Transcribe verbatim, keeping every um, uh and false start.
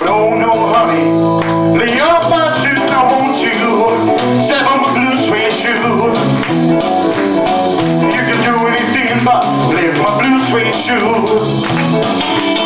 No, no, honey, lay off my shoes, I want you. Step on my blue suede shoes. You can do anything but lift my blue suede shoes.